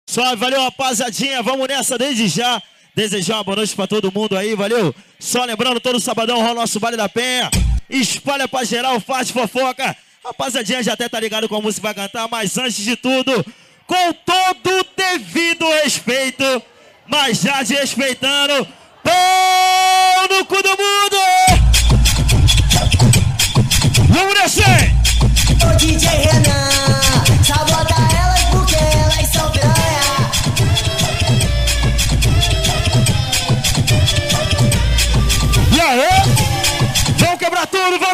Só, valeu, rapaziadinha. Vamos nessa desde já. Desejar uma boa noite pra todo mundo aí, valeu? Só lembrando, todo sabadão rola o nosso Baile da Penha. Espalha pra geral, faz fofoca. Rapaziadinha já até tá ligado com a música que vai cantar, mas antes de tudo, com todo o devido respeito, mas já desrespeitando, pau no cu do mundo! Vamos descer! Ô DJ Renan, sabota elas porque elas são piranha. E aí? Vão quebrar tudo, hein?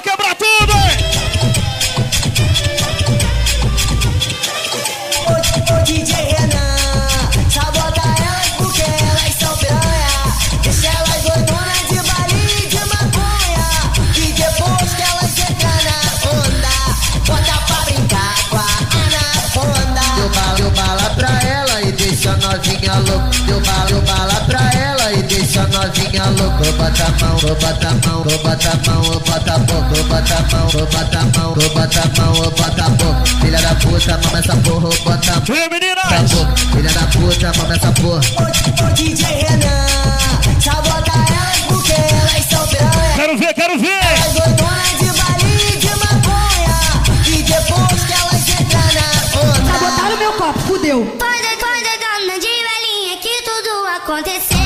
Ô DJ Renan, sabota elas porque elas são piranha. Deixa elas doidonas de baile e de maconha. E depois que elas entram na onda, bota pra brincar com a anaconda. Deu bala pra ela e deixa a novinha louca. Deu bala pra ela e deixa a novinha louca. Bota a mão, bota a mão, bota a mão, bota a boca, bota a mão, bota a mão, bota a mão, bota a boca. Filha da puta, mama essa porra, bota a mão. Filha da puta, mama essa porra. Ô DJ Renan, sabota elas porque elas são piranha. Quero ver! Elas doidonas de baile e de maconha. E depois que elas entram na onda, Sabotaram meu copo, fudeu. Foi doidona de velhinha que tudo aconteceu.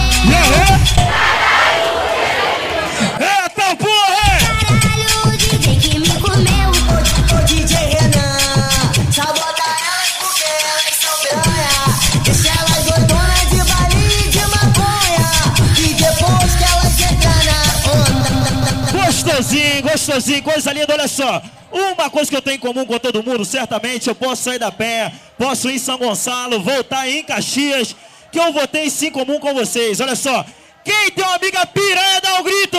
Eita porra! Caralho, o DJ que me comeu. ô DJ Renan, sabota elas porque elas são piranha. Deixa elas doidonas de baile e de maconha. E depois que elas entram na onda. Gostosinho, coisa linda, olha só. Uma coisa que eu tenho em comum com todo mundo, certamente eu posso sair da Penha, posso ir em São Gonçalo, voltar em Caxias, que eu vou ter isso em comum com vocês. Olha só, quem tem uma amiga piranha, dá um grito!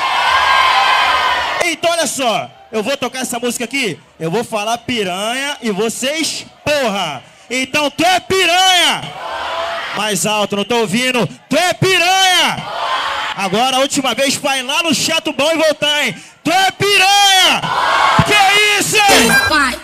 Então olha só, eu vou tocar essa música aqui, eu vou falar piranha e vocês, porra! Então tu é piranha! Mais alto, não tô ouvindo, tu é piranha! Agora a última vez vai lá no chato bom e voltar, hein? Tu é piranha! Que isso, hein? Vai.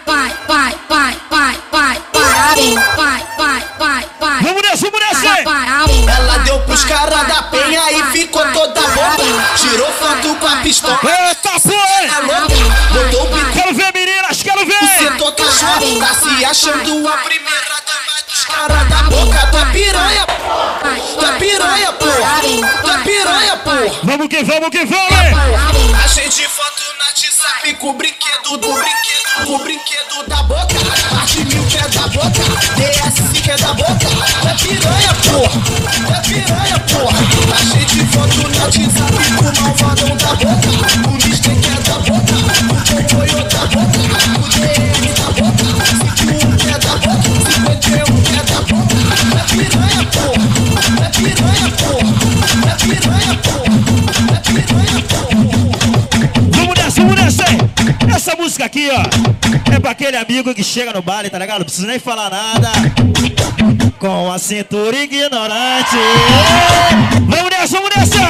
Vamos nessa! Ela deu pros caras da Penha e ficou toda louca. Tirou foto com a pistola. Eita porra! É louca. Botou o bico. Quero ver, meninas, quero ver! Você tô cachorro, tá se achando a primeira dama dos caras da boca. Tu é piranha, tu é piranha, porra. Tu é piranha, porra. Vamos que vamos, hein? Achei de foto no WhatsApp com o brinquedo da boca. Parte mil que é da boca, DS que é da boca. É piranha, porra, é piranha, porra. Achei de foto no WhatsApp com o malvadão da boca. O Mister que é da boca, o Popoio da boca, o DM da boca, 51 que é da boca, 51 que é da boca. É piranha, porra, é piranha, porra, é piranha, porra, é piranha, porra. Vamos nessa! Essa música aqui, ó, é pra aquele amigo que chega no baile, tá ligado? Não precisa nem falar nada. Com a cintura ignorante. Vamos nessa,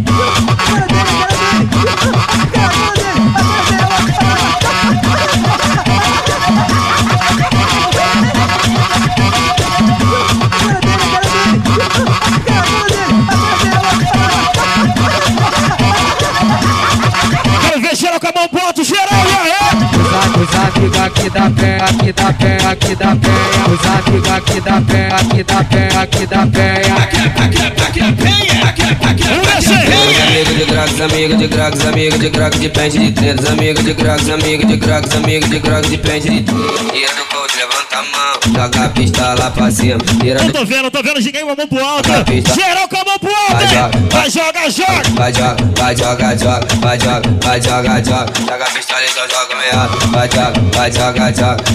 Quero ver geral com a mão pro alto, geral, Os amigos aqui da Penha, aqui da Penha, aqui da Penha. Os amigos aqui da Penha, aqui da Penha, aqui da Penha. Amigo de Grox, amigo de Grox, amigo de Grox de pente de tretas. Amigo de Grox, amigo de Grox, amigo de Grox de pente de tretas. E do coach, levanta a mão, joga a pistola pra cima. Não tô vendo ninguém com a mão pro alto. Geral com a mão pro alto, vai joga. Vai joga. Joga a pistola então joga o meado. Vai joga.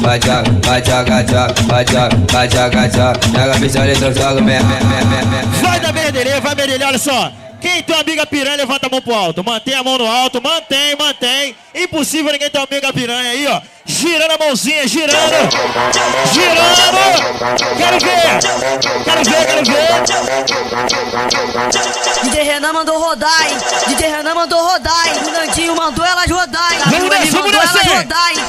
Joga a pistola então joga o meado. Vai merdelhar, olha só. Quem tem uma amiga piranha, levanta a mão pro alto. Mantém a mão no alto, mantém. Impossível ninguém ter uma amiga piranha aí, ó. Girando a mãozinha, girando. Quero ver. DJ Renan mandou rodar, hein? DJ Renan mandou rodar, hein? O Nandinho mandou elas rodar, hein? Vamos nessa! nessa, hein? rodar, hein?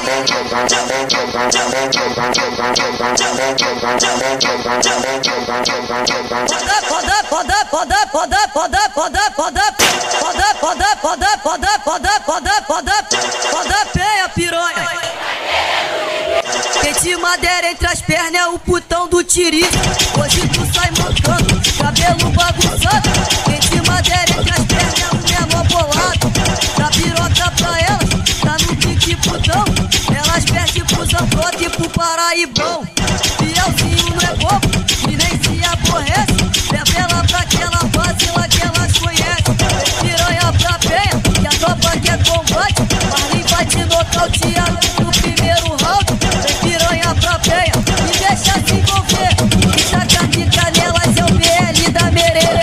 Roda feia, piranha. Quem te madeira entre as pernas é o putão do tiri. Hoje tu sai mancando, cabelo bagunçado. Quem te madeira entre as pernas é o menor bolado. Dá piroca pra elas, tá no pique putão. Elas vestem pro Zambrota e pro Paraibão. Fielzinho não é bobo e nem se aborrece. Leva ela pra aquela base lá que elas conhecem. Piranha pra penha, que a tropa quer combate. Marlin vai te nocautear no primeiro round. Piranha pra penha, me deixa se envolver. E taca pica nelas é o BL da Merê.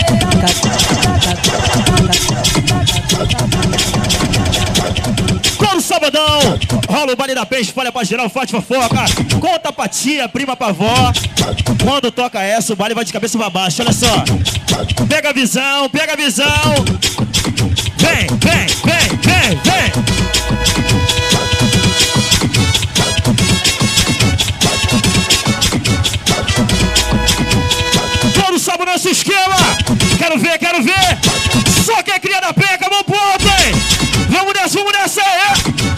Todo sabadão, rola o baile da peixe, espalha pra geral, forte fofoca. Conta pra tia, prima pra avó. Quando toca essa, o baile vai de cabeça pra baixo, olha só. Pega a visão, pega a visão. Vem, vem, vem, vem, vem. Todo sábado nesse esquema. Quero ver, quero ver. Só quem é cria da peca, mão pro alto, hein? Vamos nessa, é.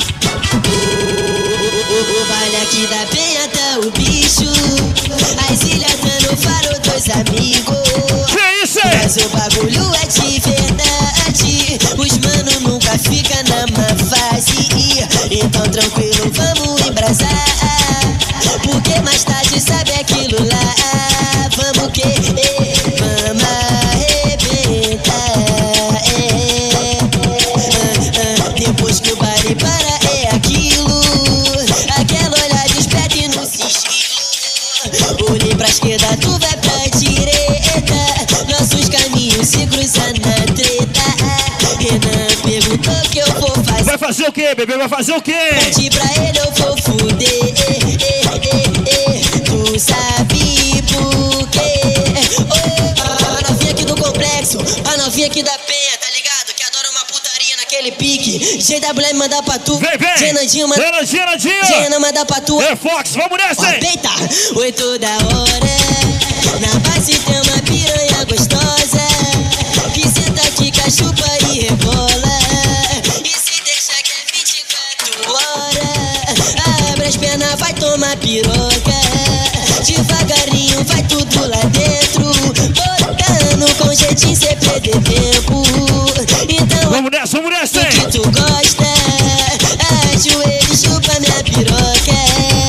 O baile aqui da penha tá o bicho. As ilhas dando faro dos amigos. Que isso, hein? Mas o bagulho é de verdade. Os mano nunca fica na má fase. Então tranquilo, vamos embrasar. Porque mais tarde sabe aquilo lá. Vamos que? Vamos arrebentar. Depois que o baile para é aquilo. Aquela olhada esperta e no sigilo. Olhei pra esquerda, tu vai pra direita. Nossos caminhos se cruzam na treta. Renan perguntou o que eu vou fazer. Vai fazer o quê, bebê? Vai fazer o quê? Pede pra ele, eu vou fuder. Tu sabe por quê? A novinha aqui do complexo, a novinha aqui da penha, tá ligado? Que adora uma putaria naquele pique. JWM manda pra tu. Vem, vem. Genandinho manda. Renan manda pra tu. É, Fox, vamos nessa, hein? Deita, 8 da hora. Na base tem uma piranha gostosa. Que senta aqui, cachupa e rebola. E se deixa que é 24 horas. Abre as pernas, vai tomar piroca. Devagarinho vai tudo lá dentro. Botando com jeitinho sem perder tempo. Então vamos nessa, hein? que tu gosta. Ajoelho e chupa minha piroca.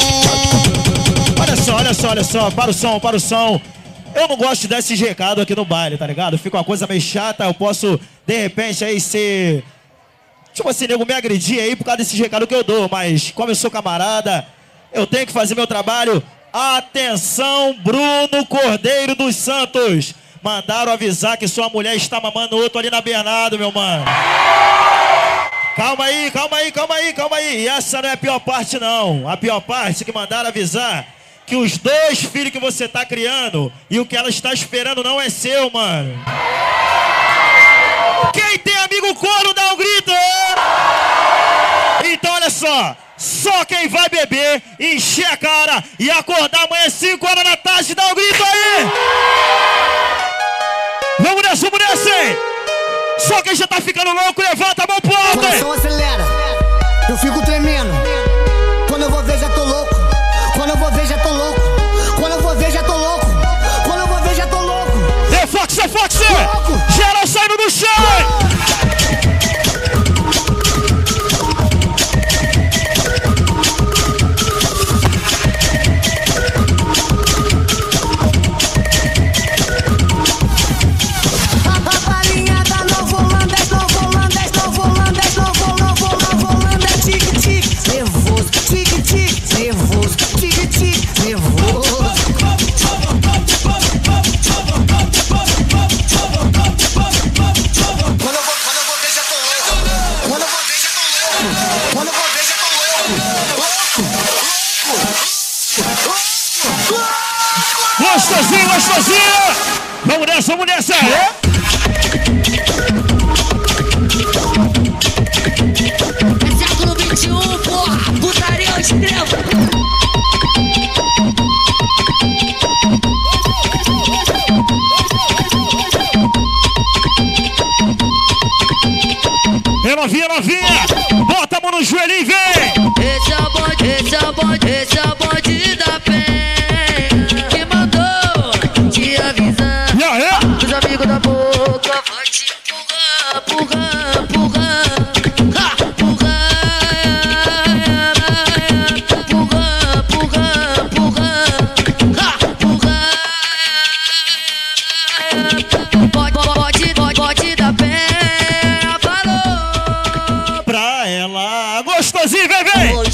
Olha só, para o som. Eu não gosto desses recados aqui no baile, tá ligado? Fica uma coisa meio chata, eu posso, de repente, aí ser... Tipo assim, nego me agredir aí por causa desses recados que eu dou, mas como eu sou camarada, eu tenho que fazer meu trabalho. Atenção, Bruno Cordeiro dos Santos. Mandaram avisar que sua mulher está mamando outro ali na Bernardo, meu mano. Calma aí. E essa não é a pior parte, não. A pior parte é que mandaram avisar que os 2 filhos que você tá criando e o que ela está esperando não é seu, mano. Quem tem amigo corno dá um grito. Então olha só quem vai beber, encher a cara e acordar amanhã 5 horas da tarde, dá um grito aí. Vamos nessa, hein? Só quem já tá ficando louco, levanta a mão pro alto, hein? O coração acelera, eu fico tremendo. Quando eu vou ver já tô louco. Quando eu vou ver já tô louco. Quando eu vou ver já tô louco. Quando eu vou ver já tô louco. É Fox! Geral saindo do chão! Gostosinha! Vamos nessa! É? É século 21, porra! Novinha, bota a mão no joelhinho e vem! Esse é o bonde da penha que mandou te avisar. Os amigos da boca vão te empurrar. Bonde da penha falou pra ela. Gostosinho, vem! Eu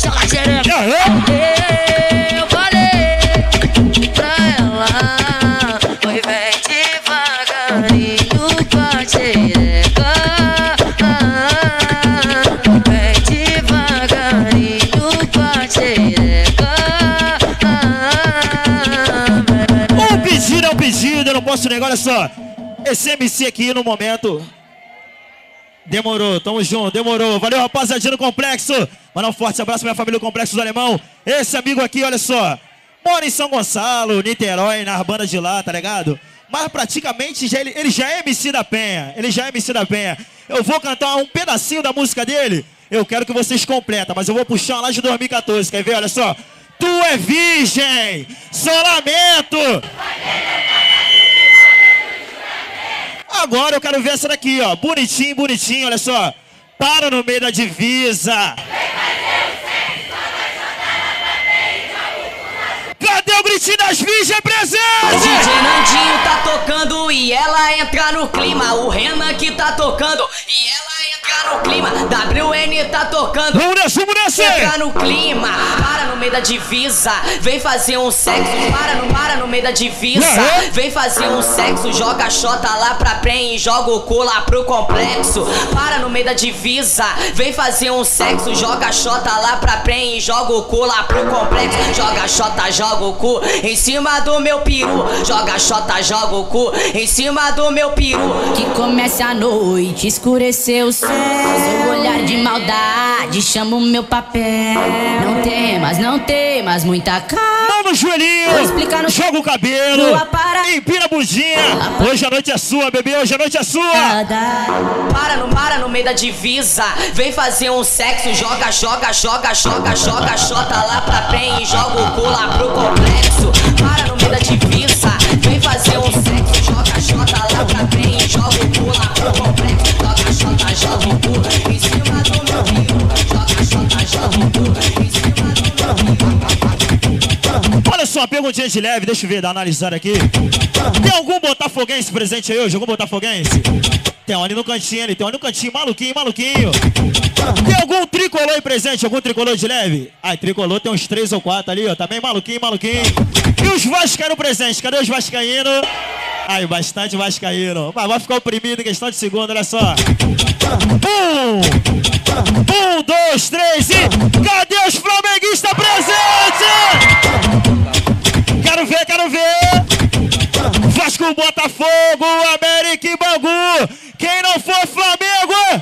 falei pra ela, oi, vem devagarinho com a xereca. Vem devagarinho com a xereca. Um pedido é um pedido, eu não posso negar, olha só. Esse MC aqui no momento demorou, tamo junto, demorou. Valeu, rapaziadinha do Complexo. Mandar um forte abraço pra minha família do Complexo do Alemão. Esse amigo aqui, olha só, mora em São Gonçalo, Niterói, nas bandas de lá, tá ligado? Mas praticamente ele já é MC da Penha. Eu vou cantar um pedacinho da música dele. Eu quero que vocês completem, mas eu vou puxar uma lá de 2014, quer ver? Olha só. Tu é virgem, só lamento. Agora eu quero ver essa daqui, ó. Bonitinho, olha só. Para no meio da divisa. Cadê o gritinho das virgens presentes? DJ Nandinho tá tocando e ela entra no clima. O Renan que tá tocando e ela entra no clima. WN tá tocando. Vamos descer! Entra no clima. Para no meio da divisa. Vem fazer um sexo. Para no meio da divisa. Vem fazer um sexo. Joga a xota lá pra PREM e joga o cu lá pro complexo. Para no meio da divisa. Vem fazer um sexo. Joga a xota lá pra PREM e joga o cu lá pro complexo. Joga a xota, joga o cu em cima do meu peru. Joga a xota, joga o cu em cima do meu peru. Que comece a noite, escureceu o céu. Seu olhar de maldade chama o meu papel. Não temas, muita calma. Mão no joelhinho, joga o cabelo, empina a bundinha. Hoje a noite é sua, bebê, hoje a noite é sua. Para no meio da divisa. Vem fazer um sexo. Joga a xota lá pra PREM e joga o cu lá pro complexo. Para no meio da divisa. Vem fazer um sexo. Joga a xota lá pra PREM e joga o cu lá pro complexo. Joga a xota, joga o cu em cima do meu rio. Joga a xota, joga o cu em cima do meu rio. Olha só, perguntinha de leve, deixa eu ver, dar uma analisada aqui. Tem algum botafoguense presente aí hoje? Algum botafoguense? Tem um ali no cantinho, maluquinho. Tem algum tricolor aí presente? Algum tricolor de leve? Ai, tricolor tem uns 3 ou 4 ali, ó. Também maluquinho. E os vascaínos presentes? Cadê os vascaínos? Ai, bastante vascaíno. Mas vai ficar oprimido em questão de segundo, olha só. 1, 2, 3 e... Cadê os flamenguistas presentes? Quero ver. Vasco, Botafogo, América e Bangu. Quem não for Flamengo...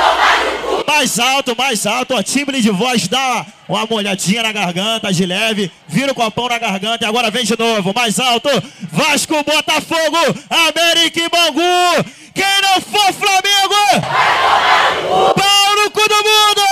Mais alto, ó, timbre de voz, dá uma molhadinha na garganta de leve, vira o copão na garganta e agora vem de novo, mais alto, Vasco, Botafogo, América e Bangu, quem não for Flamengo, pau no cu do mundo!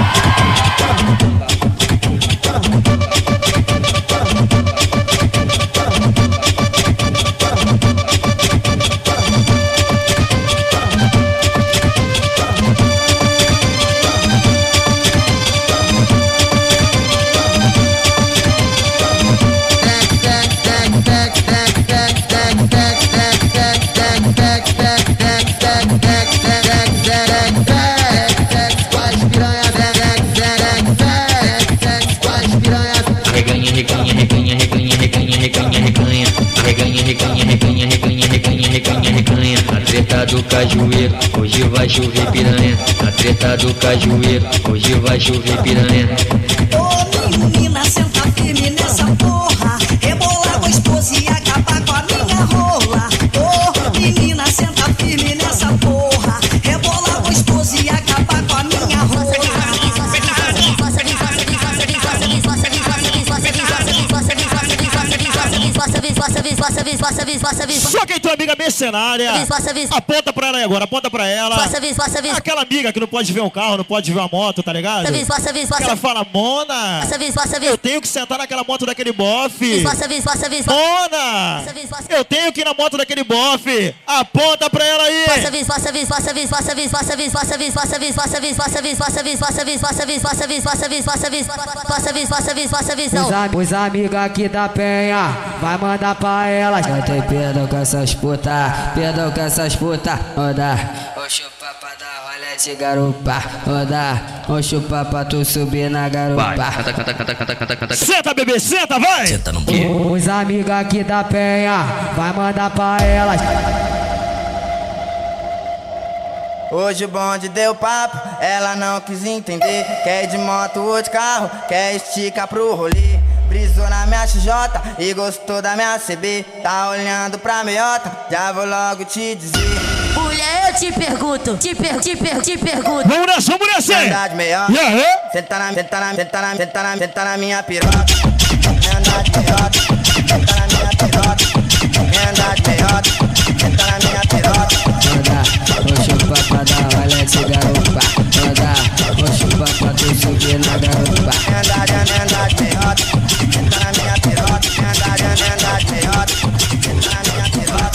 Na treta do cajueiro, hoje vai chover piranha. Na treta do cajueiro, hoje vai chover piranha. Ô menina, senta firme nessa porra. Rebolar gostoso e acabar com a minha rola. Ô menina, senta firme nessa porra. Rebolar gostoso e acabar com a minha rola. Só quem tua amiga mercenária. Aponta pra ela aí agora, aponta pra ela. Aquela amiga que não pode ver um carro, não pode ver uma moto, tá ligado? Ela fala, Mona, eu tenho que sentar naquela moto daquele bofe. Mona, eu tenho que ir na moto daquele bofe. Aponta pra ela aí. Os amigos aqui da Penha vai mandar pra elas. Eu tenho perdão com essas putas, perdão com essas putas. Roda, vou chupar pra dar rolete, garupa. Roda, vou chupar pra tu subir na garupa. Canta. Senta, bebê, senta, vai. Senta no quê? Os amigos aqui da Penha vai mandar pra elas. Hoje o bonde deu papo, ela não quis entender. Quer ir de moto ou de carro, quer esticar pro rolê. Brisou na minha XJ e gostou da minha CB. Tá olhando pra meiota, já vou logo te dizer. Mulher, eu te pergunto, te pergunto. Vamos nessa, vamos nessa. Andar de meiota, senta na minha piroca. Andar de meiota, senta na minha piroca. Andar de meiota, senta na minha piroca. Vou chupar pra dar rolete, garupa. Roda, vou chupar pra tu subir na garupa. Andar de meiota, senta na minha piroca. Andar de meiota, senta na minha piroca.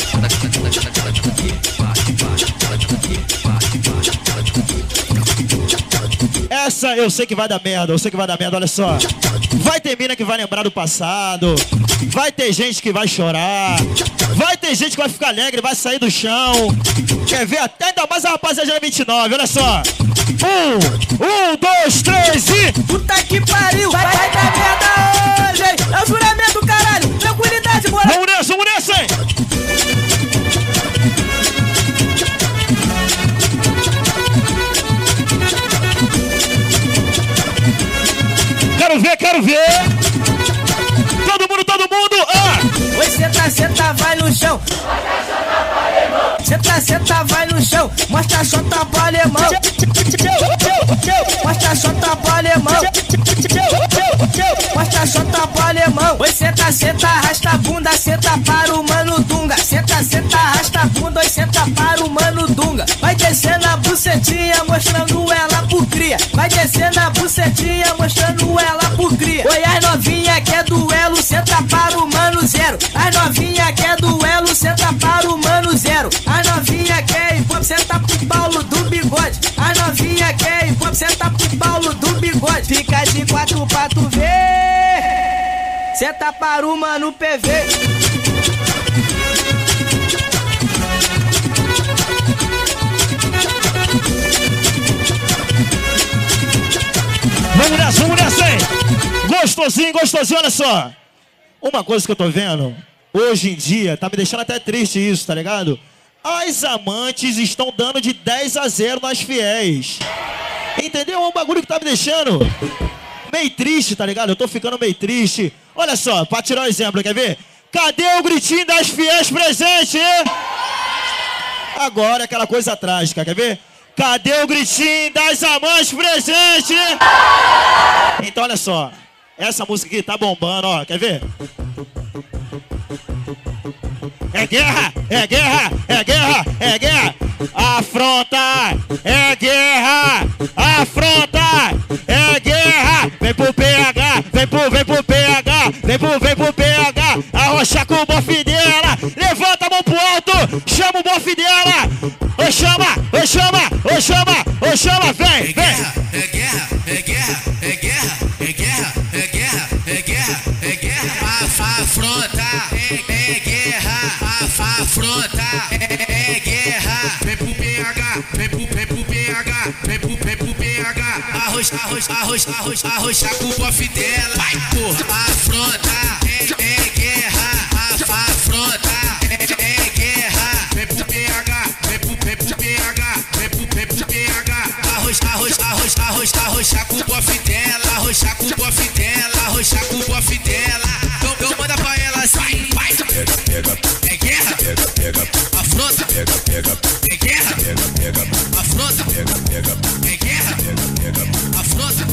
Essa eu sei que vai dar merda, olha só. Vai ter mina que vai lembrar do passado. Vai ter gente que vai chorar. Vai ter gente que vai ficar alegre, vai sair do chão. Quer ver até ainda mais a rapaziada 29, olha só. 1, 2, 3 e... Puta que pariu, vai dar merda hoje, hein? É o juramento do caralho, tranquilidade, moleque. Vamos nessa, hein? Quero ver. Todo mundo. Oi, senta, vai no chão. Senta, vai no chão. Mostra só tapa alemão. Mostra só tapa alemão. Mostra só tapa alemão. Oi, senta, arrasta a bunda. Senta para o mano Dunga. Senta, arrasta a bunda. Oi, senta para o mano Dunga. Vai descendo a bucetinha, mostrando ela pro cria. Vai descendo a bucetinha, mostrando ela pro cria. Oi, as novinha quer duelo, senta para o mano zero. As novinha quer duelo, senta para o mano zero. As novinha quer hip-hop, senta pro Paulo do bigode. As novinha quer hip-hop, senta pro Paulo do bigode. Fica de quatro pra tu ver. Senta para o mano PV. Vamos nessa, hein? Gostosinho, olha só. Uma coisa que eu tô vendo, hoje em dia, tá me deixando até triste isso, tá ligado? As amantes estão dando de 10-0 nas fiéis. Entendeu? É um bagulho que tá me deixando meio triste, tá ligado? Eu tô ficando meio triste. Olha só, pra tirar um exemplo, quer ver? Cadê o gritinho das fiéis presente, hein? Agora é aquela coisa trágica, quer ver? Cadê o gritinho das amantes presente? Então olha só, essa música aqui tá bombando, ó, quer ver? É guerra, é guerra, é guerra, é guerra. Afronta, é guerra, afronta, é guerra. Vem pro PH, vem pro PH, vem pro PH. Arrocha com o bofe dela, levanta a mão pro alto, chama o bofe dela. Ô chama, vem. É guerra, é guerra, é guerra, é guerra, é guerra, é guerra, é guerra, é guerra. Afronta, é guerra, afronta, é guerra. Vem pro PH, vem pro PH, vem pro PH. Arrocha com o bofe dela. Vai, porra, afronta, é guerra, afronta, é guerra. Vem pro PH, vem pro PH, vem pro PH. Arrocha com o bofe dela, arrocha com o bofe dela, arrocha com o bofe dela. Então manda pra ela assim, vai. É guerra, afronta, é guerra, afronta, é guerra, afronta,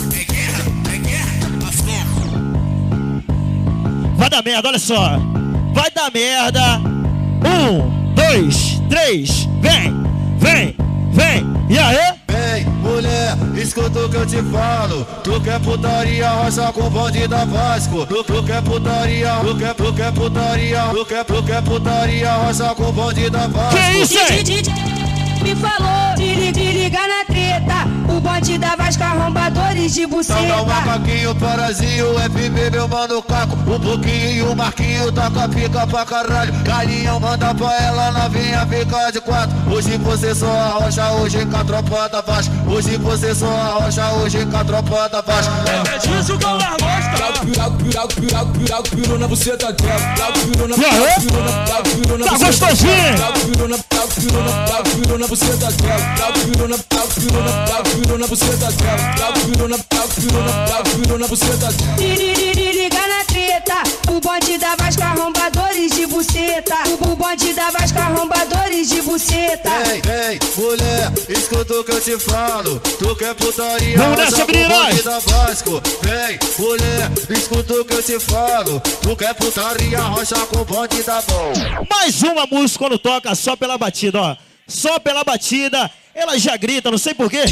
é guerra, afronta. Vai dar merda, olha só. vai dar merda. 1, 2, 3, vem, vem, vem, e aí? Vem, mulher, escuta o que eu te falo. Tu quer putaria, roça com bonde da Vasco. Tu quer putaria, tu quer putaria, tu quer putaria, roça com bonde da Vasco. Que isso, hein? Me falou, te liga na treta. O bonde da Vasco, arrombadores de buceta. Tá o macaquinho, parazinho, FB, meu mano Caco. O Pouquinho e o Marquinho, taca pica pra caralho. Galinhão manda pra ela, novinha fica de 4. Hoje você só arrocha, hoje com a tropa da Vasco. Hoje você só arrocha, hoje com a tropa da Vasco. É disso que eu mais gosto. Pirago, pirou na buceta dela. Pirou na Tá gostosinho? Pirou na buceta dela. Pirou na buceta dela. Pirou na buceta dela. Liga na treta. O bonde da Vasco, arrombadores de buceta. O bonde da Vasco, arrombadores de buceta. Vem, mulher, escuta o que eu te falo. Tu quer putaria, vamos nessa, meninas. Da Vasco. Vem, mulher, escuta o que eu te falo. Tu quer putaria, rocha com bonde da bom. Mais uma música quando toca só pela batida, ó. Só pela batida, ela já grita, não sei porquê.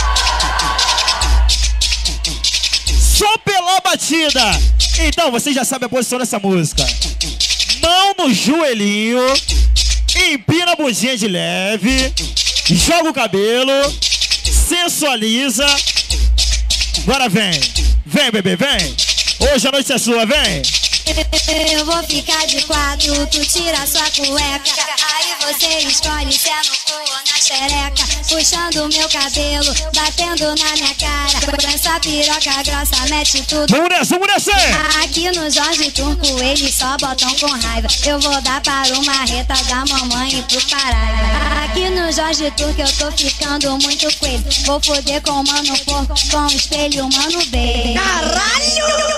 Só pela batida. Então, você já sabe a posição dessa música. Mão no joelhinho, empina a bundinha de leve, joga o cabelo, sensualiza. Agora vem, vem bebê, vem. Hoje a noite é sua, vem. Eu vou ficar de 4, tu tira sua cueca. Aí você escolhe se é no cu ou na xereca. Puxando meu cabelo, batendo na minha cara. Com essa piroca grossa, mete tudo. Vamos nessa! Aqui no Jorge Turco, eles só botam com raiva. Eu vou dar para o marreta da mamãe e pro Pará. Aqui no Jorge Turco eu tô ficando muito coelho. Vou foder com o mano porco, com o espelho mano bem. Caralho!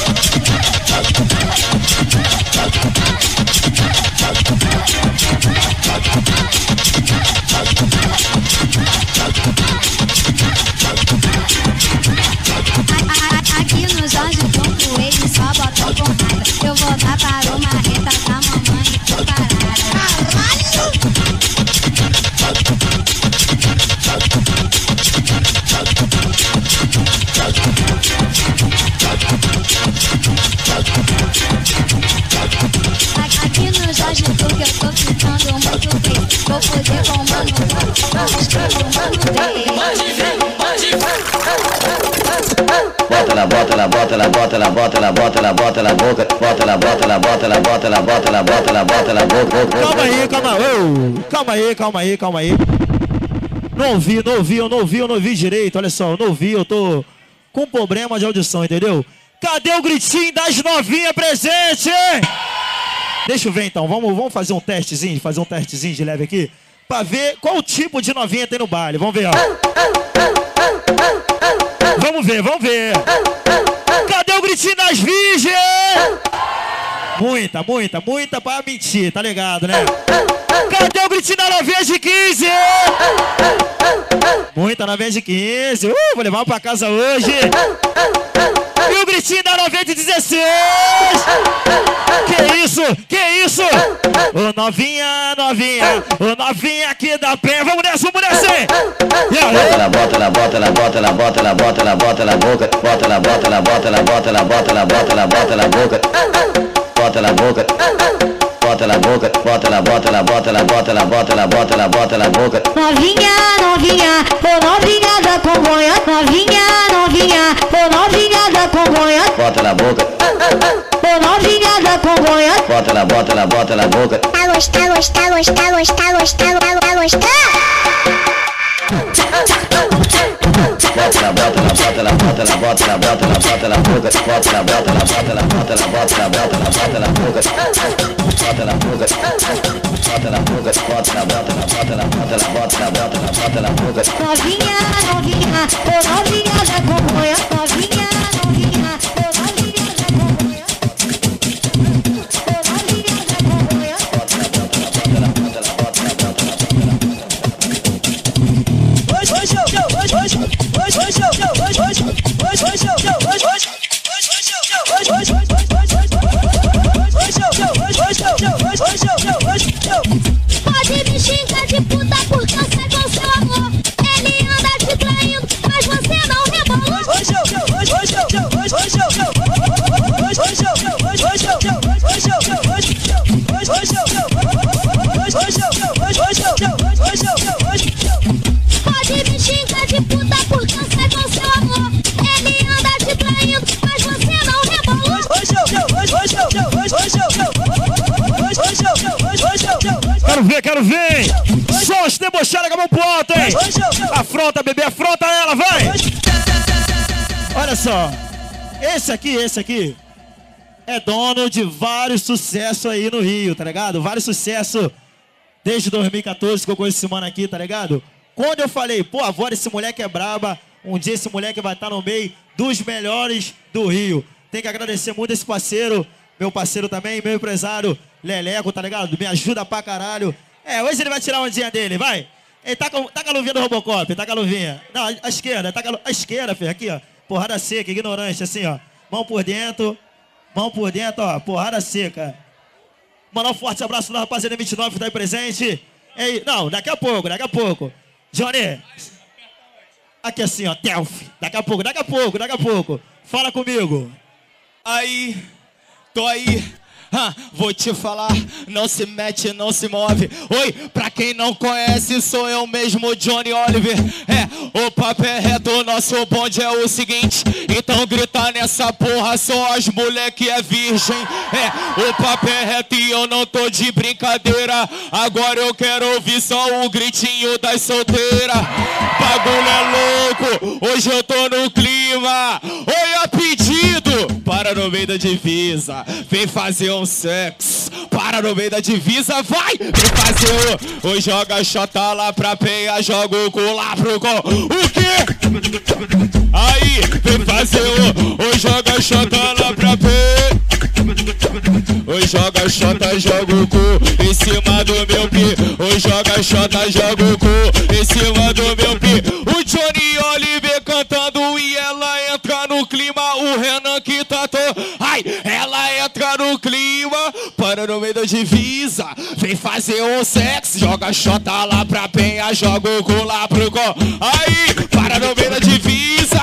Aqui no Jorge Turco eles só botam com raiva. Eu vou dar para o marreta da mamãe e pro Pará. Aqui no Jorge Turco eu tô ficando muito bem. Vou foder com o mano, com o espelho mano bem. Bota na boca. Calma aí. Eu não ouvi direito, olha só, eu não ouvi, eu tô com problema de audição, entendeu? Cadê o gritinho das novinhas presentes? Deixa eu ver então, vamos fazer um testezinho de leve aqui, pra ver qual tipo de novinha tem no baile, vamos ver, ó. Vamos ver. Cadê o gritinho das virgens? Muita pra mentir, tá ligado, né? Cadê o gritinho da novinha de 15? Muita novinha de 15. Vou levar pra casa hoje. E o gritinho da novinha de 16. Que isso? Ô novinha. Ô novinha aqui da pé. Vamos nessa. Bota na boca. Novinha, ô novinha da Congonha. Novinha, ô novinha da Congonha. Bota na boca. Ô novinha da Congonha. Bota na boca. Tá gostando? Novinha, ô novinha da Congonha. Novinha, ô novinha da Congonha. Pode me xingar de puta porque eu sei com seu amor. Ele anda te traindo, mas você não rebolou. Pode me xingar de puta porque eu sei com seu amor. Ele anda te traindo, mas você não rebolou. Quero ver! Só os debochados com a mão pro alto, hein? Afronta, bebê, afronta ela, vai! Olha só, esse aqui é dono de vários sucessos aí no Rio, tá ligado? Vários sucessos desde 2014 que eu conheço esse mano aqui, tá ligado? Quando eu falei, pô, a voz desse moleque é braba, um dia esse moleque vai estar no meio dos melhores do Rio. Tem que agradecer muito esse parceiro, meu parceiro também, meu empresário, Leleco, tá ligado? Me ajuda pra caralho. Hoje ele vai tirar uma ondinha dele, vai. Ele tá com a luvinha do Robocop, tá com a luvinha. Não, a esquerda, tá com a esquerda, filho, aqui, ó. Porrada seca, ignorante, assim, ó. Mão por dentro, ó, porrada seca. Mandar um forte abraço da rapaziada 29 que tá aí presente. Não, daqui a pouco. Johnny, aqui assim, ó, Telf. Daqui a pouco. Fala comigo. Aí, tô aí. Vou te falar, não se mete, não se move. Oi, pra quem não conhece, sou eu mesmo, Johnny Oliver. O papo é reto, nosso bonde é o seguinte. Então grita nessa porra, só as moleque é virgem. O papo é reto e eu não tô de brincadeira. Agora eu quero ouvir só o gritinho das solteiras. Bagulho é louco, hoje eu tô no clima. Oi, a pedido, para no meio da divisa. Vem fazer um sexo, para no meio da divisa, vai! Vem fazer o joga xota lá pra peia, joga o cu lá pro com. O quê? Aí, vem fazer o joga xota lá pra peia. O joga xota, joga o cu em cima do meu pi. O joga xota, joga o cu em cima do meu pi. O Johnny Oliver cantando e ela entra no clima. O Renan que tatou, ai, ela entra no clima. Para no meio da divisa, vem fazer um sexo. Joga xota lá pra penha, joga o cu lá pro com. Aí, para no meio da divisa.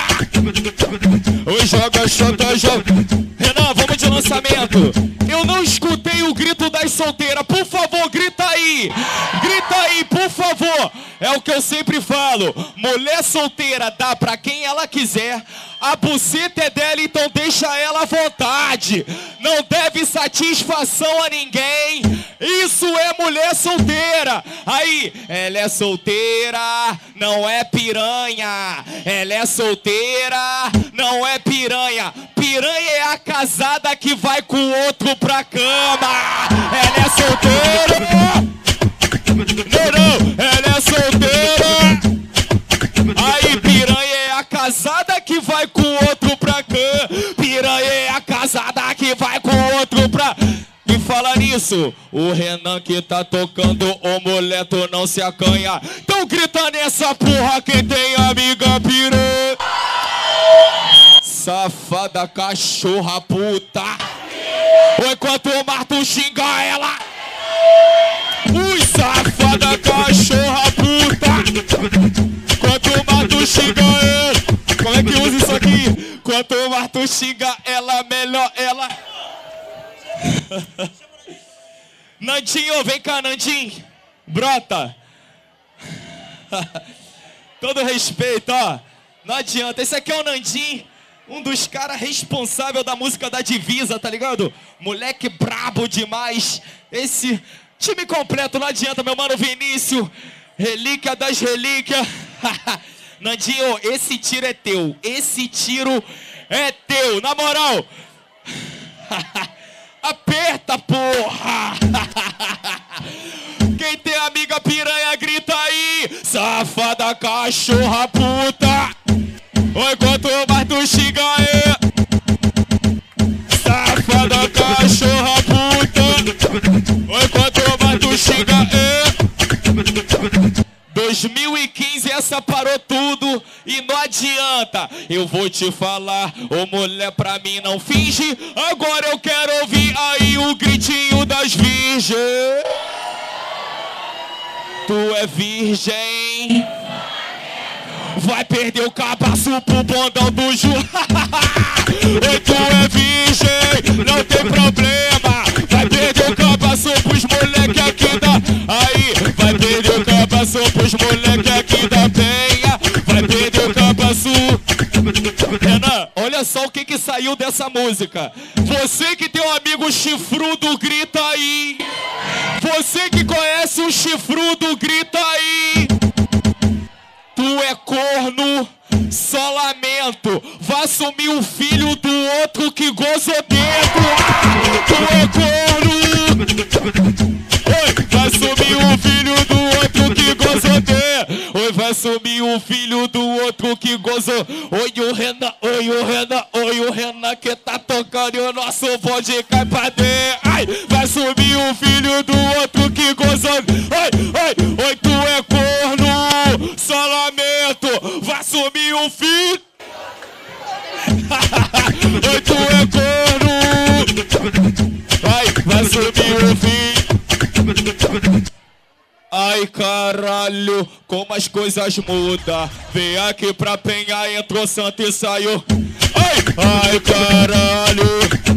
O joga xota, joga. Renan, vamos de lançamento. Eu não escutei o grito das solteiras. Por favor, grita aí. Grita aí, por favor. É o que eu sempre falo. Mulher solteira dá pra quem ela quiser. A buceta é dela, então deixa ela à vontade. Não deve satisfação a ninguém. Isso é mulher solteira. Aí, ela é solteira, não é piranha. Ela é solteira, não é piranha. Piranha é a casada que vai com outro pra cama. Ela é solteira. Não, ela é solteira. Aí, piranha é a casada que vai com outro pra cá. Piranha é a casada que vai com outro pra... E fala nisso, o Renan que tá tocando, o moleto não se acanha. Então grita nessa porra quem tem amiga piranha. Safada, cachorra, puta. Enquanto o Marto xinga ela. Ui, safada, cachorra, puta. Enquanto o Marto xinga ela. Como é que usa isso aqui? Enquanto o Marto xinga ela, melhor ela. Nandinho, vem cá, Nandinho. Brota. Todo respeito, ó. Não adianta. Esse aqui é o Nandinho, um dos caras responsáveis da música da Divisa, tá ligado? Moleque brabo demais. Esse time completo, não adianta, meu mano Vinícius. Relíquia das relíquias. Nandinho, esse tiro é teu. Esse tiro é teu. Na moral. Aperta, porra. Quem tem amiga piranha, grita aí. Safada, cachorra, puta. Enquanto o Marto xinga aí. Safada, cachorra, puta. Enquanto o Marto xinga aí. 2015 essa parou tudo. E não adianta, eu vou te falar, ô mulher, pra mim não finge. Agora eu quero ouvir aí o gritinho das virgens. Tu é virgem, vai perder o cabaço pro bondão do Ju. Oi, tu é virgem, não tem problema. Vai perder o cabaço pros moleque aqui da... Aí, vai perder o cabaço pros moleque aqui da Penha. Vai perder o cabaço. Renan, olha só o que saiu dessa música. Você que tem um amigo chifrudo, grita aí. Você que conhece o chifrudo, grita aí. Tu é corno, só lamento. Vai assumir o filho do outro que gozou dentro. Tu é corno. Oi, vai assumir o filho do outro que gozou dentro. Oi, vai assumir o filho do outro que gozou. Oi, o Renan, oi, o Renan, oi, o Renan que tá tocando e o nosso bonde cai pra dentro. Ai, vai assumir o filho do outro que gozou. Oi, oi, oi, tu é corno, só lamento. Vai assumir o filho. Oi, tu é corno. Ai, vai assumir o filho. Ai, caralho, como as coisas mudam. Vem aqui pra Penha, entrou santo e saiu. Ai, caralho.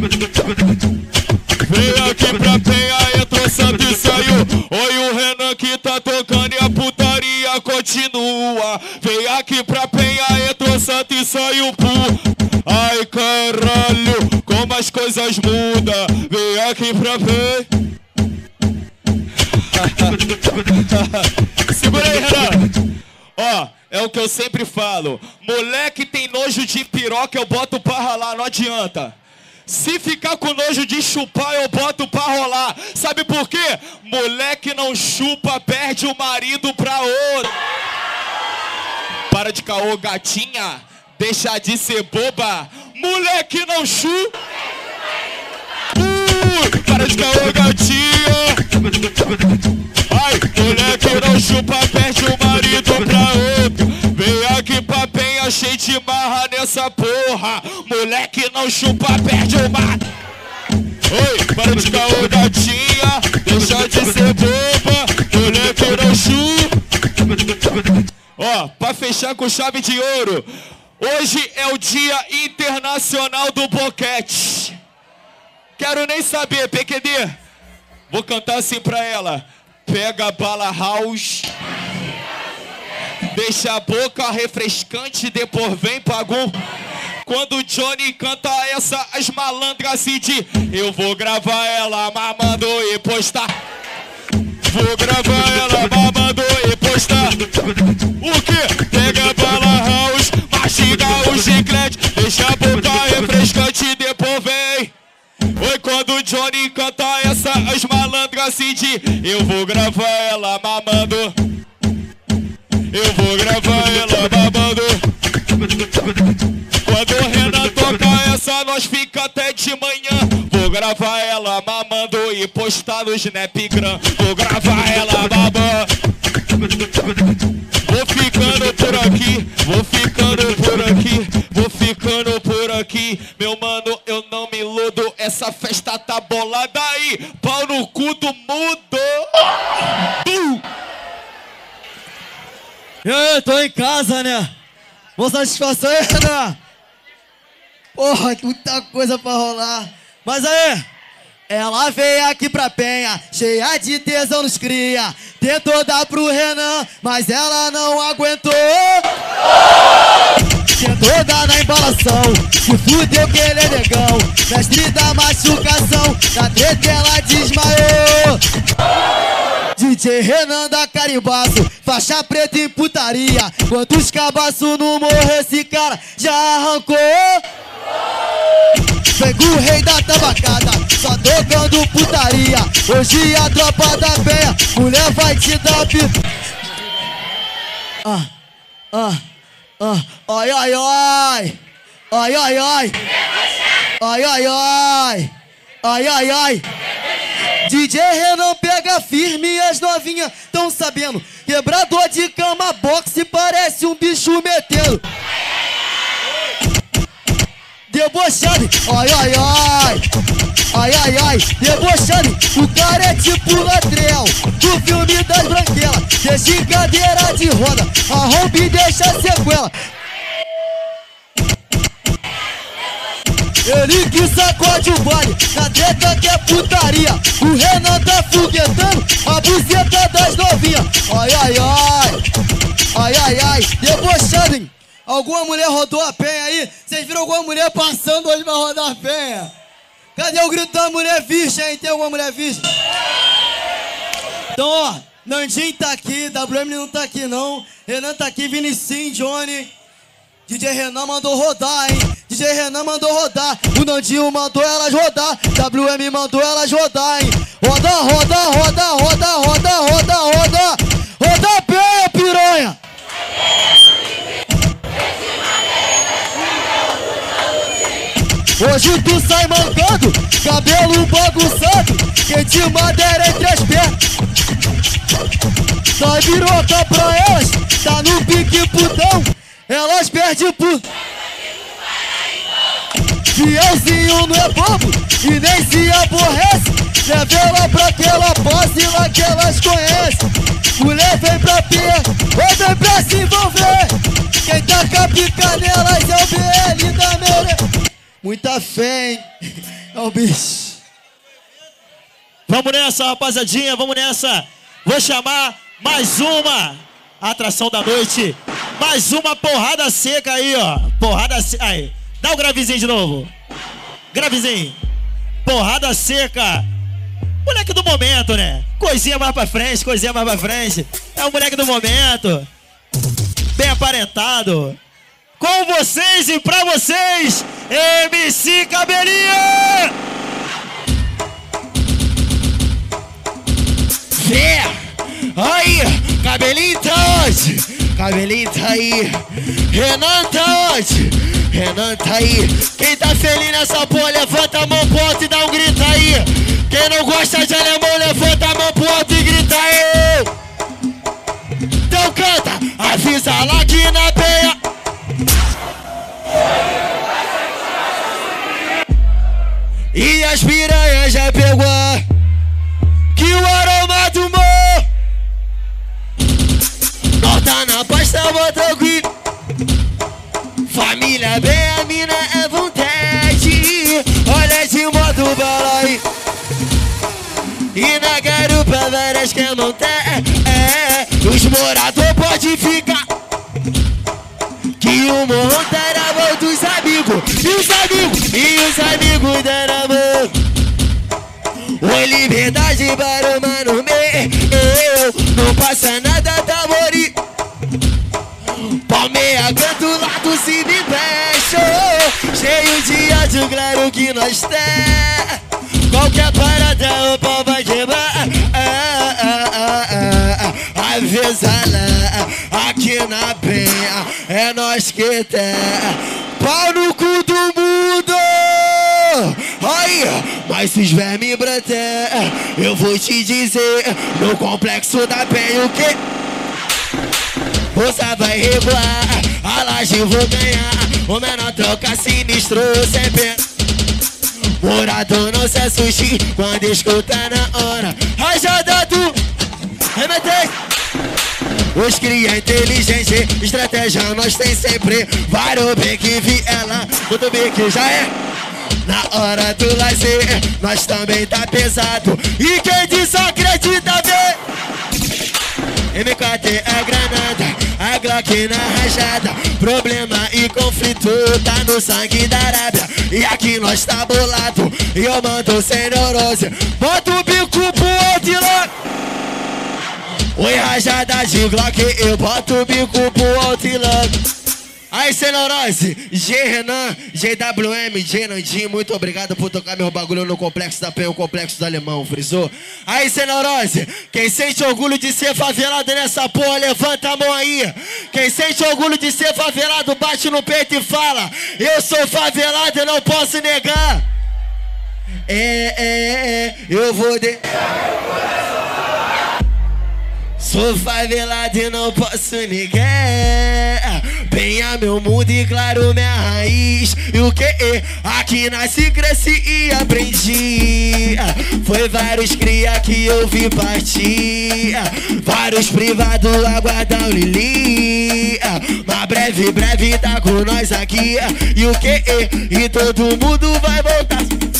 Vem aqui pra Penha, entrou santo e saiu. Oi, o Renan que tá tocando e a putaria continua. Vem aqui pra Penha, entrou santo e saiu. Ai, caralho, como as coisas mudam. Vem aqui pra Penha. Segura aí, Renan. Ó, é o que eu sempre falo. Moleque tem nojo de piroca, eu boto pra ralar, não adianta. Se ficar com nojo de chupar, eu boto pra rolar. Sabe por quê? Moleque não chupa, perde o marido pra outro. Para de caô, gatinha. Deixa de ser boba. Moleque não chupa. Para de caô, gatinha. Ai, moleque não chupa, perde o marido pra outro. Vem aqui pra Penha, cheio de marra nessa porra. Moleque não chupa, perde o marido. Oi, para de caô, gatinha. Deixa de ser boba. Moleque não chupa. Ó, pra fechar com chave de ouro, hoje é o Dia Internacional do Boquete. Quero nem saber, PQD. Vou cantar assim pra ela. Pega a bala house, deixa a boca refrescante, depois vem pagou. Quando o Johnny canta essa, as malandras se diz. Eu vou gravar ela mamando e postar. Vou gravar ela mamando e postar. O que? Pega a bala house, mastiga o chiclete, deixa a boca refrescante, depois vem. Oi, quando o Johnny canta essa, as malandras se diz. Eu vou gravar ela mamando. Eu vou gravar ela mamando. Quando o Renan toca essa, nós fica até de manhã. Vou gravar ela mamando e postar no Snapgram. Vou gravar ela mamando. Vou ficando por aqui, vou ficando por aqui, vou ficando por aqui. Meu mano, eu não me iludo, essa festa tá bolada aí. Pau no cu do mudo. E aí, tô em casa, né? Boa satisfação aí, Renan. Porra, que muita coisa pra rolar. Mas aí, ela veio aqui pra Penha, cheia de tesão nos cria. Tentou dar pro Renan, mas ela não aguentou. Tentou dar na embalação, se fudeu que ele é negão. Mestre da machucação, da treta ela desmaiou. DJ Renan da Carimbaço, faixa preta em putaria. Quantos cabaços no morro esse cara já arrancou? Pega o rei da tabacada, só tocando putaria. Hoje a tropa da Penha, mulher vai te dar pi... Ai, ai, ai. Ai, ai, ai. Ai, ai, ai. Ai, ai, ai. DJ Renan pega firme e as novinhas tão sabendo. Quebrador de cama, boxe, parece um bicho metendo. debochando, ai, ai, ai. Ai, ai, ai, debochando, o cara é tipo Latrell do filme das branquelas. Deixa em cadeira de roda, arromba e deixa sequela. Ele que sacode o baile, na treta que é putaria. O Renan tá foguetando a buceta das novinhas. Ai, ai, ai, ai, ai, ai, debochando, hein? Alguma mulher rodou a penha aí? Vocês viram alguma mulher passando hoje pra rodar a penha? Cadê o grito da mulher virgem, hein? Tem alguma mulher virgem? Então, ó, Nandinho tá aqui, WM não tá aqui não. Renan tá aqui, Vinicinho, Johnny. DJ Renan mandou rodar, hein? DJ Renan mandou rodar. O Nandinho mandou elas rodar. WM mandou elas rodar, hein? Roda, roda, roda, roda, roda, roda, roda. Roda a penha, piranha! Hoje tu sai mancando, cabelo bagunçado, quem de madeira entre as pernas. Sai viroca pra elas, tá no pique putão, elas perdem por... Fielzinho não é bobo e nem se aborrece. Leva ela pra aquela base lá que elas conhecem. Mulher vem pra perto, ou vem pra se envolver. Quem taca pica nelas é o BL da Mere. Muita fé, hein? É o bicho. Vamos nessa, rapaziadinha, vamos nessa. Vou chamar mais uma atração da noite. Mais uma porrada seca aí, ó. Porrada seca. Aí, dá o gravezinho de novo. Gravezinho. Porrada seca. Moleque do momento, né? Coisinha mais pra frente, coisinha mais pra frente. É o moleque do momento. Bem aparentado. Com vocês e pra vocês, MC Cabelinho! Fé! Aí, Cabelinho tá onde? Cabelinho tá aí. Renan tá onde? Renan tá aí. Quem tá feliz nessa porra, levanta a mão pro alto e dá um grito aí. Quem não gosta de alemão, levanta a mão pro alto e grita aí. Então canta, avisa lá que na penha. E as piranhas já pegou que o aroma do morro não tá na pasta, bota tranquilo. Família bem, a mina é vontade. Olha de modo bala aí. E na garupa várias quer montar. Os moradores pode ficar que o morro tá na mão dos amigos. E os amigos da na mão. Oi, liberdade para o mano meu. Não passa nada, tá mori. Palmeia, canto lá do Cine Fest. Cheio de ódio, claro que nós tá. Qualquer parada o pau vai quebrar. Avisa lá, aqui na penha é nós que tá. Pau no cu do mundo. Aí, mas se os vermes branter, eu vou te dizer, no complexo da penha o que? Você vai revoar, a laje eu vou ganhar. O menor troca sinistro sempre. Morador não se assuste quando escuta na hora. Rajada do remetei. Os cria inteligente, estratégia nós tem sempre. Vários bem que vi ela, muito bem que já é. Na hora do lazer, nós também tá pesado. E quem desacredita vê. MKT é granada, a Glock na rajada. Problema e conflito tá no sangue da Arábia. E aqui nós tá bolado, e eu mando sem neurose. Bota o bico pro outro e lá. Oi, rajada de Glock, eu boto o bico pro alto e logo. Aí, sem neurose, G Renan, GWM, G Nandinho, muito obrigado por tocar meu bagulho no Complexo da Penha, o Complexo do Alemão, frisou? Aí, sem neurose, quem sente orgulho de ser favelado nessa porra, levanta a mão aí. Quem sente orgulho de ser favelado, bate no peito e fala: eu sou favelado, eu não posso negar. Eu vou de... Sou favelado e não posso negar. Penha, meu mundo e claro, minha raiz. E o que? Aqui nasci, cresci e aprendi. Foi vários cria que eu vi partir. Vários privados aguardam Lili. Mas breve tá com nós aqui. E o que? E todo mundo vai voltar.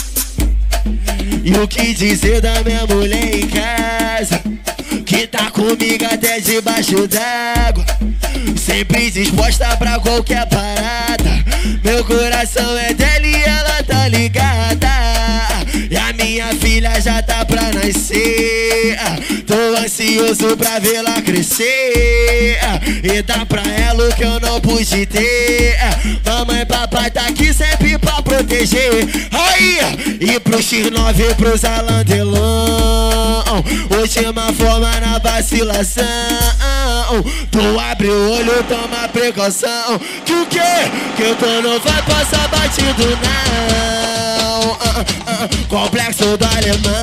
E o que dizer da minha mulher em casa, que tá comigo até debaixo d'água, sempre disposta pra qualquer parada. Meu coração é dela e ela tá ligada. E a minha filha já tá pra nascer. Tô ansioso pra vê-la crescer e dar pra ela o que eu não pude ter. Mamãe e papai tá aqui sempre pra proteger. Aí, e pro X9 e pros alandelão, última forma na vacilação. Tu abre o olho, toma precaução. Que o quê? Que eu tô não vai passar batido não. Complexo do alemão.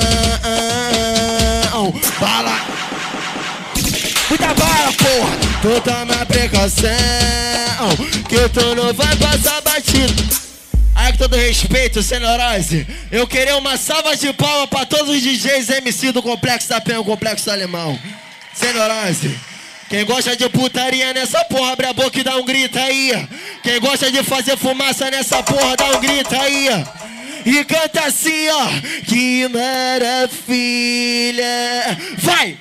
Bala. Muita bala, porra. Tu toma precaução, que tu não vai passar batido. Aí, com todo respeito, Senorose, eu queria uma salva de palmas pra todos os DJs MC do Complexo da Penha, o Complexo Alemão. Senorose, quem gosta de putaria nessa porra, abre a boca e dá um grito aí. Quem gosta de fazer fumaça nessa porra, dá um grito aí. E canta assim, ó. Que maravilha. Vai!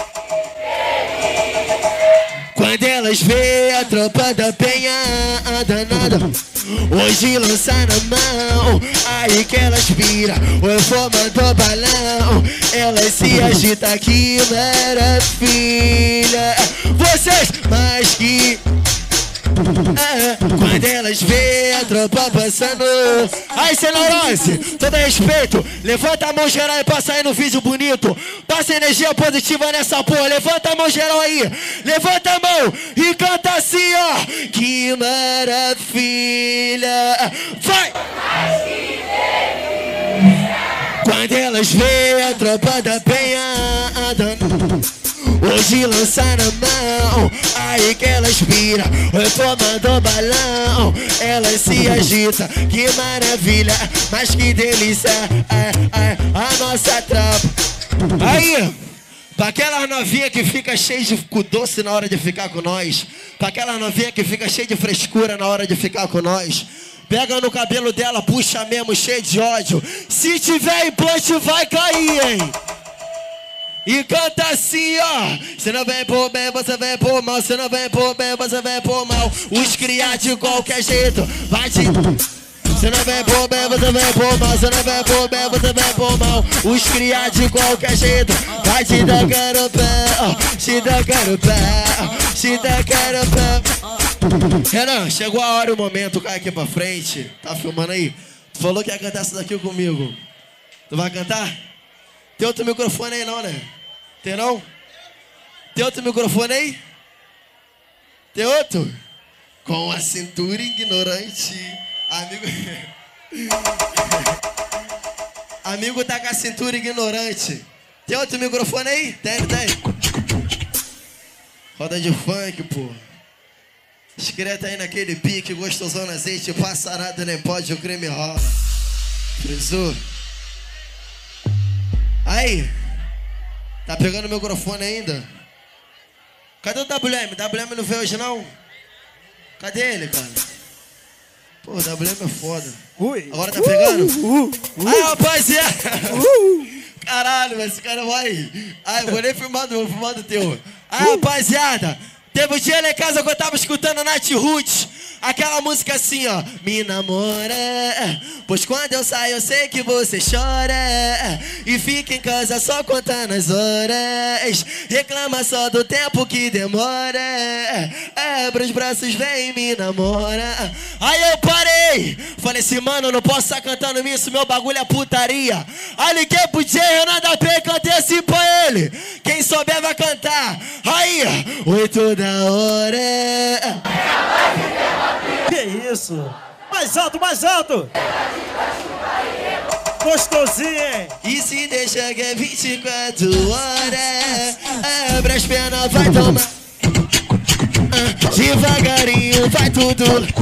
Quando elas vê a tropa da Penha danada, hoje lança na mão, aí que elas pira, o formando balão, elas se agita, que maravilha. Vocês mais que quando elas vê a tropa passando. Aí, Senorose, todo respeito, levanta a mão geral e passa aí no vídeo bonito. Passa energia positiva nessa porra. Levanta a mão geral aí, levanta a mão e canta assim, ó. Que maravilha. Vai! Quando elas vê a tropa da Penha hoje lança na mão, aí que elas pira, reformando balão, elas se agita, que maravilha, mas que delícia, a nossa tropa. Aí, pra aquela novinha que fica cheia de cu doce na hora de ficar com nós, pra aquela novinha que fica cheia de frescura na hora de ficar com nós, pega no cabelo dela, puxa mesmo, cheio de ódio. Se tiver implante vai cair, hein? E canta assim, ó. Você não vem por bem, você vem por mal. Você não vem por bem, você vem por mal. Os criar de qualquer jeito vai te... Você não vem por bem, você vem por mal. Você não vem por bem, você vem por mal. Os criar de qualquer jeito vai te tacar o pé, te tacar o pé, te tacar o pé. Renan, chegou a hora e o momento, cai aqui pra frente. Tá filmando aí? Tu falou que ia cantar isso daqui comigo. Tu vai cantar? Tem outro microfone aí não, né? Tem não? Tem outro microfone aí? Tem outro? Com a cintura ignorante. Amigo... Amigo tá com a cintura ignorante. Tem outro microfone aí? Tem. Roda de funk, pô. Escreta aí naquele pique, gostosão no azeite, passa nada, nem pode, o creme rola. Frisou? Aí, tá pegando o microfone ainda? Cadê o WM? WM não veio hoje não? Cadê ele, cara? Pô, o WM é foda. Agora tá pegando? Aí, rapaziada! Caralho, esse cara vai... Ai, vou nem filmar do teu. Aí, rapaziada! Teve um dia lá em casa que eu tava escutando Nath Roots, aquela música assim, ó. Me namora, pois quando eu saio eu sei que você chora e fica em casa só contando as horas. Reclama só do tempo que demora. Abre os braços, vem e me namora. Aí eu parei, falei assim, mano, não posso estar cantando isso, meu bagulho é putaria. Aí liguei pro DJ Renan da Penha e cantei assim pra ele. Quem souber vai cantar. Aí, 8 da hora. Que isso? Mais alto, mais alto! Gostosinho, hein? E se deixa que é 24 horas, abre as pernas, vai tomar. Devagarinho vai tudo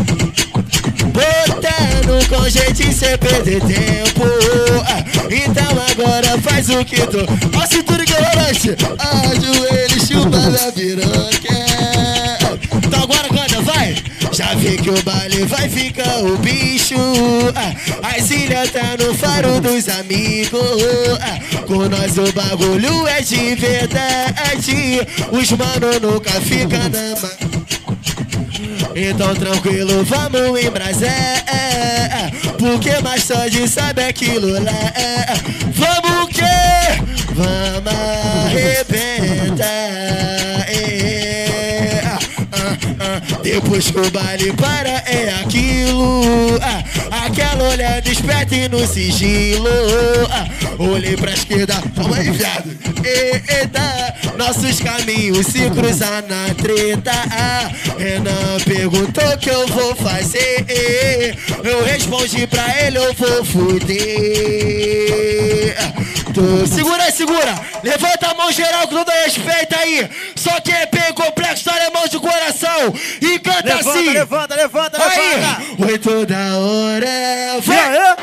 botando com gente sem perder tempo. Então agora faz o que tu. A cintura ignorante, ajoelho, chupa minha piroca. Então agora canta, vai. Já vi que o baile vai ficar o bicho. As ilhas tá no faro dos amigos. Com nós o bagulho é de verdade. Os mano nunca fica na mão. Então tranquilo, vamos em Brasé. Porque mais tarde sabe aquilo lá. Vamos o quê? Vamos arrebentar. Depois que o baile para é aquilo. Aquela olhada esperta e no sigilo. Olhei pra esquerda, calma aí, viado. Eita, nossos caminhos se cruzam na treta. Renan perguntou o que eu vou fazer. Eu respondi pra ele, eu vou fuder. Segura aí, segura. Levanta a mão geral com todo respeito aí. Só quem é bem complexo, tá na mão de coração. E canta levanta, assim. Levanta, levanta, aí. levanta. Oi, toda hora. Vai.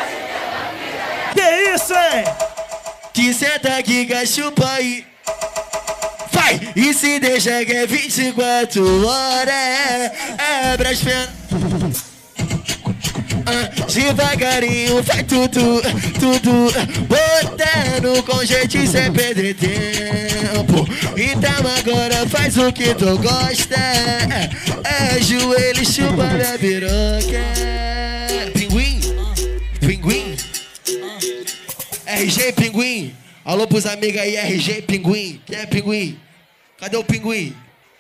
Que isso, hein? Que senta aqui, chupa aí. Vai! E se deixa que é 24 horas. Abre as pernas. Devagarinho vai tudo botando com gente sem perder tempo. Então agora faz o que tu gosta. Ajoelho, chupa minha piroca. Pinguim? Pinguim? RG Pinguim. Alô pros amigos aí, RG Pinguim. Quem é Pinguim? Cadê o Pinguim?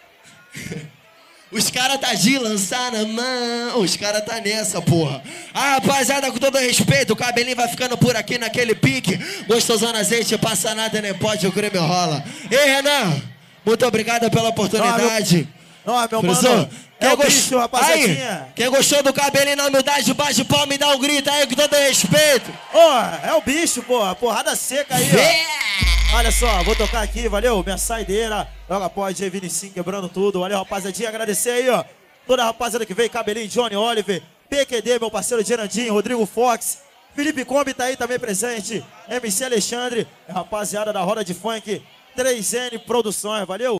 Os caras tá de lançar na mão. Os caras tá nessa, porra. Rapaziada, com todo respeito, o cabelinho vai ficando por aqui naquele pique. Gostosão azeite, passa nada, nem pode, o creme rola. Ei, Renan, muito obrigado pela oportunidade. Meu mano, bicho, rapaziadinha. Aí, quem gostou do cabelinho na humildade, bate palma e dá um grito aí com todo respeito. É o bicho, porra. Porrada seca aí, ó. Olha só, vou tocar aqui, valeu? Minha saideira. Logo após, Vinicinho quebrando tudo. Valeu, rapaziadinha. Agradecer aí, ó. Toda a rapaziada que veio, cabelinho, Johnny Oliver, PQD, meu parceiro Gerandinho, Rodrigo Fox, Felipe Combi tá aí também presente, MC Alexandre, rapaziada da Roda de Funk, 3N Produções, valeu?